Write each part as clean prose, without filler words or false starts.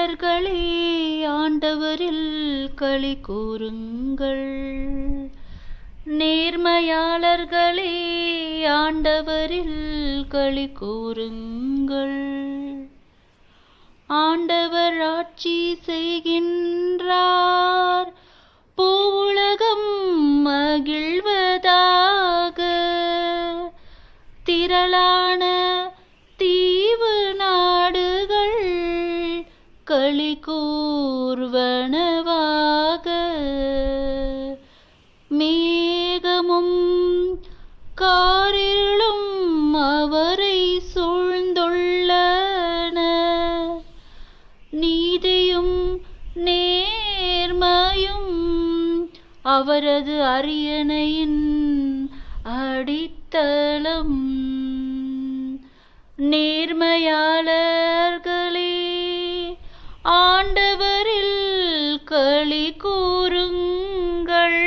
நேர்மையாளர்களே ஆண்டவரில் களி கூறுங்கள். நேர்மையாளர்களே ஆண்டவரில் களி கூறுங்கள். ஆண்டவர் ஆட்சி செய்கின்றார், பூவுலகம் மகிழ்வதாக. திரளான தீவு நாடுகள் களி கூர்வனவாக. மேகமும் காரிருளும் அவரை சூழ்ந்துள்ளன. நீதியும் நேர்மையும் அவரது அரியணையின் அடித்தளம். நேர்மையாளர்களே ஆண்டவரில் களி கூறுங்கள்.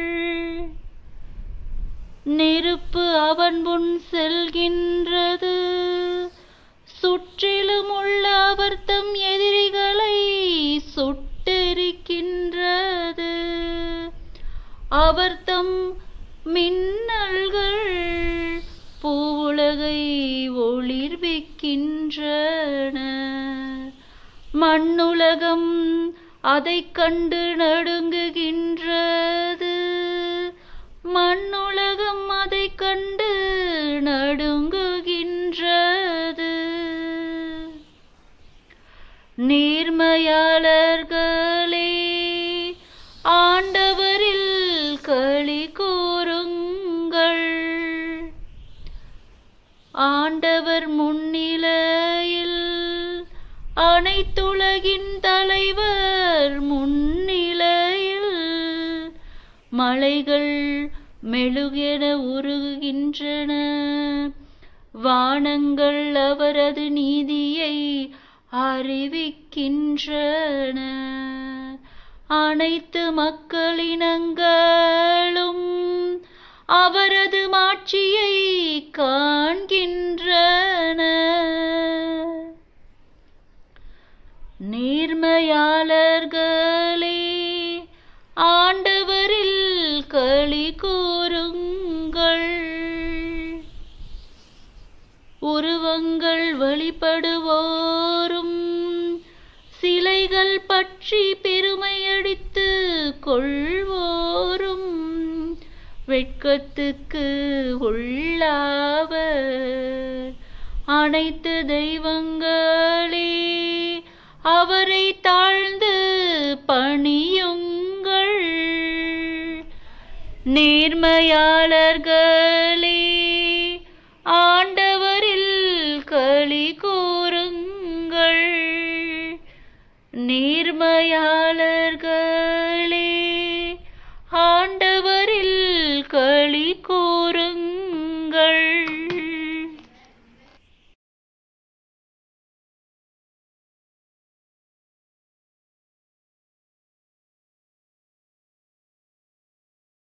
நெருப்பு அவன் முன் செல்கின்றது, சுற்றிலும் உள்ள அவர் தம் எதிரிகளை சுட்டெரிக்கின்றது. அவர் தம் மின்னல்கள் பூவுலகை ஒளிர்விக்கின்றன. மண்ணுலகம் அதைக் கண்டு நடுங்குகின்றது. மண்ணுலகம் அதைக் கண்டு நடுங்குகின்றது. நேர்மையாளர்களே ஆண்டவரில் களி கூறுங்கள். ஆண்டவர் முன்னிலையில் அனைத்துலகின் தலைவர் முன்னிலையில் மலைகள் மெழுகென உருகுகின்றன. வானங்கள் அவரது நீதியை அறிவிக்கின்றன. அனைத்து மக்களினங்களும் அவரது மாட்சியை காண்கின்றன. நேர்மையாளர்களே ஆண்டவரில் களி கூறுங்கள். உருவங்கள் வழிபடுவோரும் சிலைகள் பற்றி பெருமையடித்து கொள்வோரும் வெட்கத்துக்கு உள்ளாவர். அனைத்து தெய்வங்களே அவரை தாழ்ந்து பணியுங்கள். நேர்மையாளர்களே ஆண்டவரில் களி கூறுங்கள். நேர்மையாளர்கள்